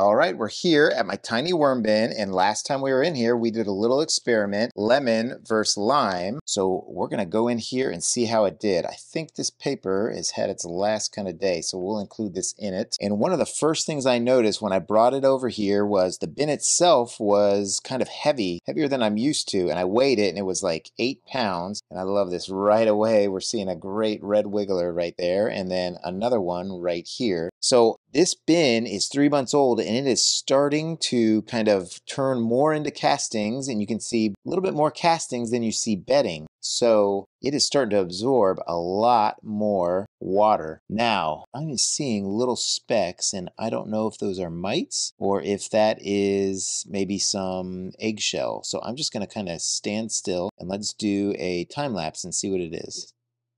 All right, we're here at my tiny worm bin, and last time we were in here, we did a little experiment, lemon versus lime. So we're gonna go in here and see how it did. I think this paper has had its last kind of day, so we'll include this in it. And one of the first things I noticed when I brought it over here was the bin itself was kind of heavy, heavier than I'm used to, and I weighed it and it was like 8 pounds. And I love this right away. We're seeing a great red wiggler right there, and then another one right here. So this bin is 3 months old and it is starting to kind of turn more into castings, and you can see a little bit more castings than you see bedding. So it is starting to absorb a lot more water. Now, I'm seeing little specks, and I don't know if those are mites or if that is maybe some eggshell. So I'm just going to kind of stand still and let's do a time lapse and see what it is.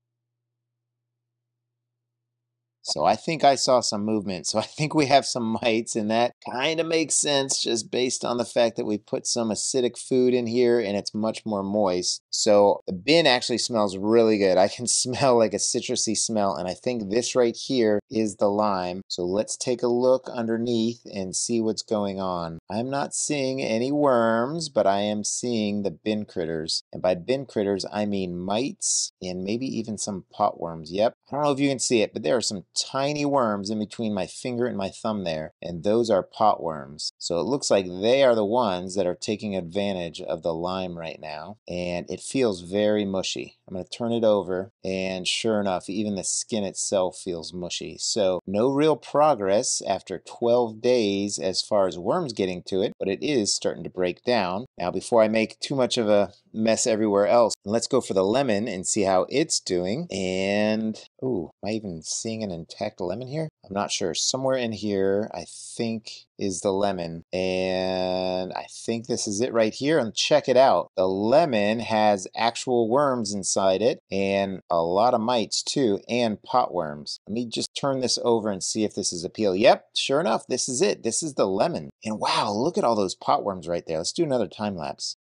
So I think I saw some movement. So I think we have some mites, and that kind of makes sense just based on the fact that we put some acidic food in here and it's much more moist. So the bin actually smells really good. I can smell like a citrusy smell, and I think this right here is the lime. So let's take a look underneath and see what's going on. I'm not seeing any worms, but I am seeing the bin critters. And by bin critters, I mean mites and maybe even some potworms. Yep. I don't know if you can see it, but there are some tiny worms in between my finger and my thumb there, and those are potworms. So it looks like they are the ones that are taking advantage of the lime right now, and it feels very mushy. I'm going to turn it over, and sure enough, even the skin itself feels mushy. So no real progress after 12 days as far as worms getting to it, but it is starting to break down. Now, before I make too much of a mess everywhere else, let's go for the lemon and see how it's doing. And oh, am I even seeing an intact lemon here? I'm not sure. Somewhere in here, I think, is the lemon. And I think this is it right here. And check it out. The lemon has actual worms inside it and a lot of mites too, and potworms. Let me just turn this over and see if this is a peel. Yep, sure enough, this is it. This is the lemon. And wow, look at all those potworms right there. Let's do another time lapse.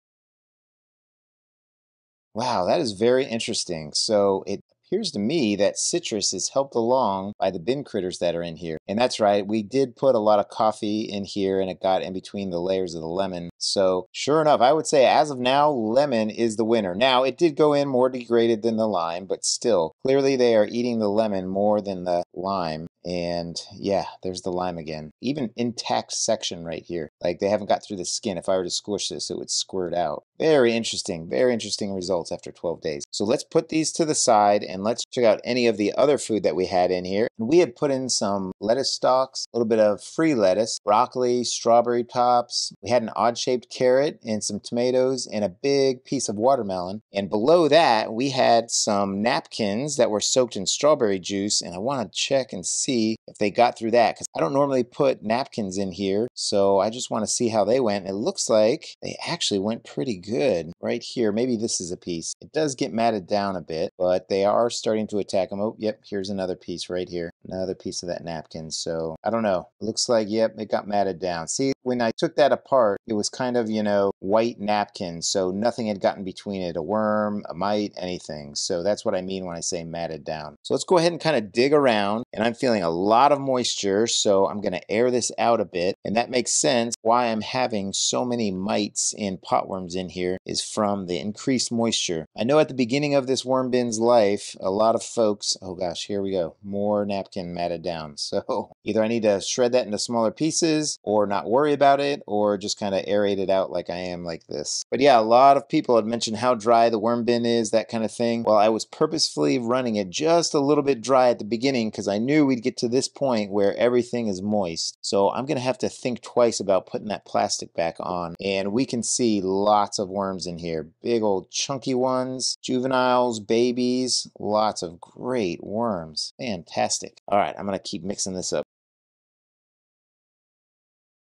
Wow, that is very interesting. So it appears to me that citrus is helped along by the bin critters that are in here. And that's right, we did put a lot of coffee in here and it got in between the layers of the lemon. So sure enough, I would say as of now, lemon is the winner. Now, it did go in more degraded than the lime, but still, clearly they are eating the lemon more than the lime. And yeah, there's the lime again. Even intact section right here. Like they haven't got through the skin. If I were to squish this, it would squirt out. Very interesting results after 12 days. So let's put these to the side and let's check out any of the other food that we had in here. We had put in some lettuce stalks, a little bit of free lettuce, broccoli, strawberry tops. We had an odd-shaped carrot and some tomatoes and a big piece of watermelon. And below that, we had some napkins that were soaked in strawberry juice. And I want to check and see if they got through that, because I don't normally put napkins in here. So I just want to see how they went. It looks like they actually went pretty good right here. Maybe this is a piece. It does get matted down a bit, but they are starting to attack them. Oh, yep, here's another piece right here. Another piece of that napkin. So I don't know. Looks like, yep, it got matted down. See, when I took that apart, it was kind of, white napkin. So nothing had gotten between it. A worm, a mite, anything. So that's what I mean when I say matted down. So let's go ahead and kind of dig around. And I'm feeling a lot of moisture. So I'm going to air this out a bit. And that makes sense why I'm having so many mites and potworms in here is from the increased moisture. I know at the beginning of this worm bin's life, a lot of folks, oh gosh, here we go. More napkin matted down. So either I need to shred that into smaller pieces or not worry about it or just kind of aerate it out like I am like this. But yeah, a lot of people had mentioned how dry the worm bin is, that kind of thing. Well, I was purposefully running it just a little bit dry at the beginning because I knew we'd get to this point where everything is moist. So I'm going to have to think twice about putting that plastic back on. And we can see lots of worms in here. Big old chunky ones, juveniles, babies, lots of great worms. Fantastic. All right, I'm going to keep mixing this up.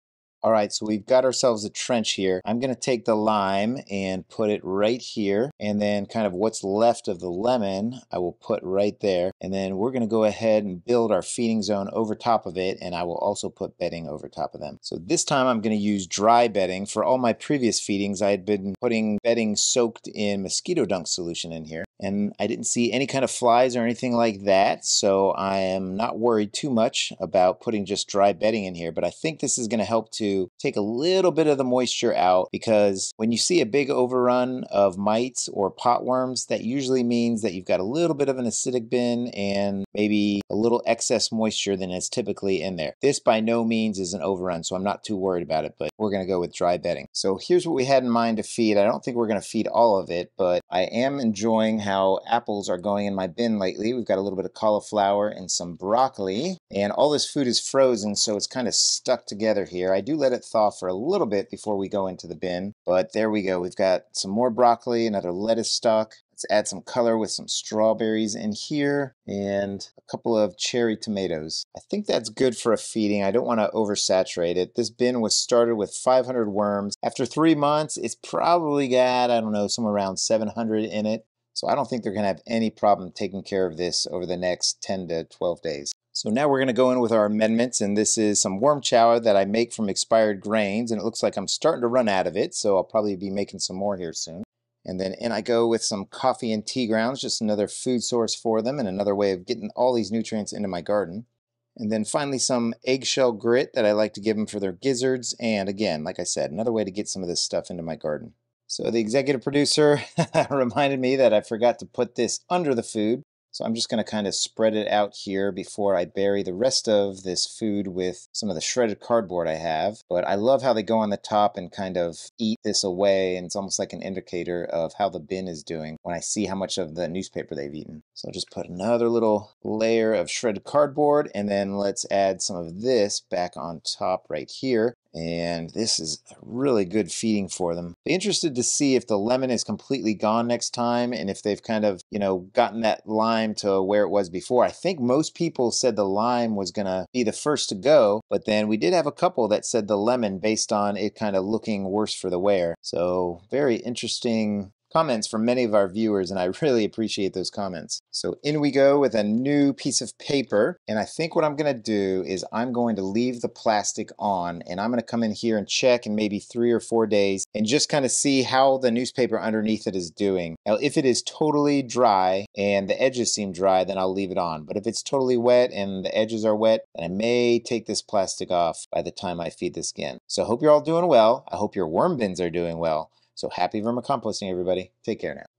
All right, so we've got ourselves a trench here. I'm going to take the lime and put it right here, and then kind of what's left of the lemon I will put right there, and then we're going to go ahead and build our feeding zone over top of it, and I will also put bedding over top of them. So this time I'm going to use dry bedding. For all my previous feedings, I had been putting bedding soaked in mosquito dunk solution in here, and I didn't see any kind of flies or anything like that, so I am not worried too much about putting just dry bedding in here, but I think this is going to help to take a little bit of the moisture out, because when you see a big overrun of mites or potworms, that usually means that you've got a little bit of an acidic bin and maybe a little excess moisture than is typically in there. This by no means is an overrun, so I'm not too worried about it, but we're going to go with dry bedding. So here's what we had in mind to feed. I don't think we're going to feed all of it, but I am enjoying how apples are going in my bin lately. We've got a little bit of cauliflower and some broccoli, and all this food is frozen, so it's kind of stuck together here. I do let it thaw for a little bit before we go into the bin, but there we go. We've got some more broccoli, another lettuce stalk. Let's add some color with some strawberries in here and a couple of cherry tomatoes. I think that's good for a feeding. I don't want to oversaturate it. This bin was started with 500 worms. After 3 months, it's probably got, I don't know, somewhere around 700 in it. So I don't think they're going to have any problem taking care of this over the next 10 to 12 days. So now we're going to go in with our amendments, and this is some worm chowder that I make from expired grains, and it looks like I'm starting to run out of it, so I'll probably be making some more here soon. And then in I go with some coffee and tea grounds, just another food source for them and another way of getting all these nutrients into my garden. And then finally some eggshell grit that I like to give them for their gizzards, and again, like I said, another way to get some of this stuff into my garden. So the executive producer reminded me that I forgot to put this under the food. So I'm just going to kind of spread it out here before I bury the rest of this food with some of the shredded cardboard I have. But I love how they go on the top and kind of eat this away, and it's almost like an indicator of how the bin is doing when I see how much of the newspaper they've eaten. So I'll just put another little layer of shredded cardboard, and then let's add some of this back on top right here. And this is a really good feeding for them. Be interested to see if the lemon is completely gone next time, and if they've kind of, gotten that lime to where it was before. I think most people said the lime was going to be the first to go, but then we did have a couple that said the lemon based on it kind of looking worse for the wear. So very interesting comments from many of our viewers, and I really appreciate those comments. So in we go with a new piece of paper, and I think what I'm going to do is I'm going to leave the plastic on, and I'm going to come in here and check in maybe 3 or 4 days and just kind of see how the newspaper underneath it is doing. Now if it is totally dry and the edges seem dry, then I'll leave it on, but if it's totally wet and the edges are wet, then I may take this plastic off by the time I feed this again. So I hope you're all doing well. I hope your worm bins are doing well. So happy vermicomposting, everybody. Take care now.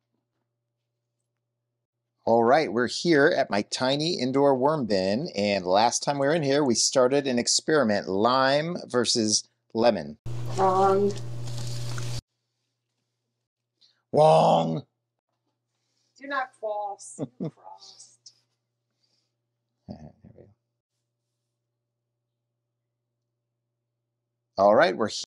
All right, we're here at my tiny indoor worm bin, and last time we were in here, we started an experiment, lime versus lemon. Wrong. Wrong. Do not cross. Cross. All right, we're